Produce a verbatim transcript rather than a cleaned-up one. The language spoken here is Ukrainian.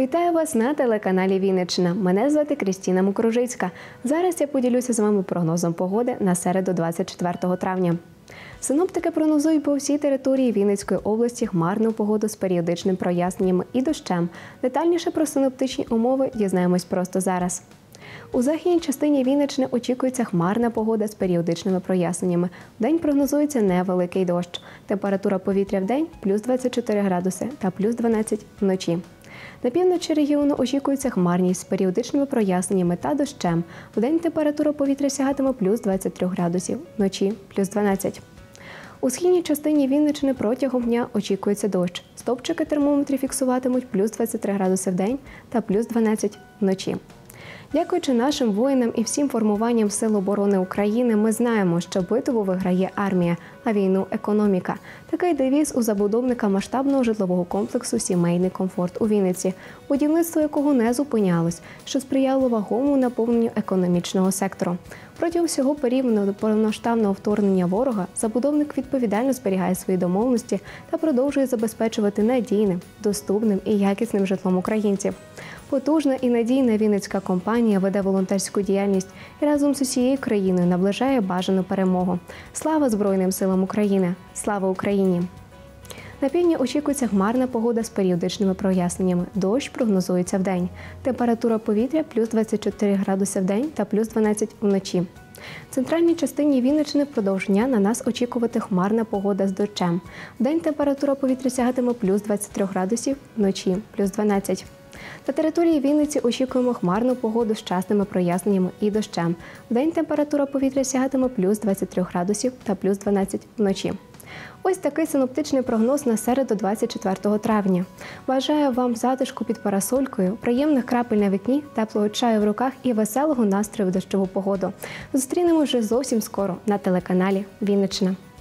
Вітаю вас на телеканалі Вінниччина. Мене звати Крістіна Мукружицька. Зараз я поділюся з вами прогнозом погоди на середу двадцять четвертого травня. Синоптики прогнозують по всій території Вінницької області хмарну погоду з періодичним проясненнями і дощем. Детальніше про синоптичні умови дізнаємось просто зараз. У західній частині Вінниччини очікується хмарна погода з періодичними проясненнями. Вдень прогнозується невеликий дощ. Температура повітря вдень – плюс двадцять чотири градуси та плюс дванадцять вночі. На півночі регіону очікується хмарність з періодичними проясненнями та дощем. Вдень температура повітря сягатиме плюс двадцять три градусів, вночі – плюс дванадцять. У східній частині Вінниччини протягом дня очікується дощ. Стовпчики термометрів фіксуватимуть плюс двадцять три градуси в день та плюс дванадцять вночі. Дякуючи нашим воїнам і всім формуванням Сил оборони України, ми знаємо, що битву виграє армія, а війну – економіка. Такий девіз у забудовника масштабного житлового комплексу «Сімейний комфорт» у Вінниці, будівництво якого не зупинялось, що сприяло вагомому наповненню економічного сектору. Протягом всього періоду повномасштабного вторгнення ворога забудовник відповідально зберігає свої домовленості та продовжує забезпечувати надійним, доступним і якісним житлом українців. Потужна і надійна вінницька компанія веде волонтерську діяльність і разом з усією країною наближає бажану перемогу. Слава Збройним силам України! Слава Україні! На півдні очікується хмарна погода з періодичними проясненнями. Дощ прогнозується вдень. Температура повітря – плюс двадцять чотири градуси вдень та плюс дванадцять вночі. В центральній частині Вінниччини впродовж дня на нас очікувати хмарна погода з дощем. Вдень температура повітря сягатиме плюс двадцять три градусів, вночі – плюс дванадцять. На території Вінниці очікуємо хмарну погоду з частими проясненнями і дощем. Вдень температура повітря сягатиме плюс двадцять три градусів та плюс дванадцять вночі. Ось такий синоптичний прогноз на середу двадцять четвертого травня. Бажаю вам затишку під парасолькою, приємних крапель на вікні, теплого чаю в руках і веселого настрою в дощову погоду. Зустрінемо вже зовсім скоро на телеканалі Вінниччина.